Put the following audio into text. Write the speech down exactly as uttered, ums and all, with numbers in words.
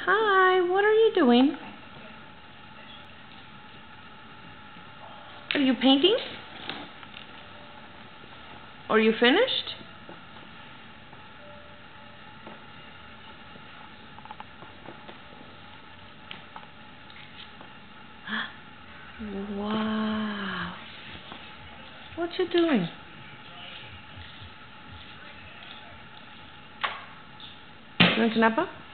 Hi, what are you doing? Are you painting? Are you finished? Wow. What you doing? You want Napa?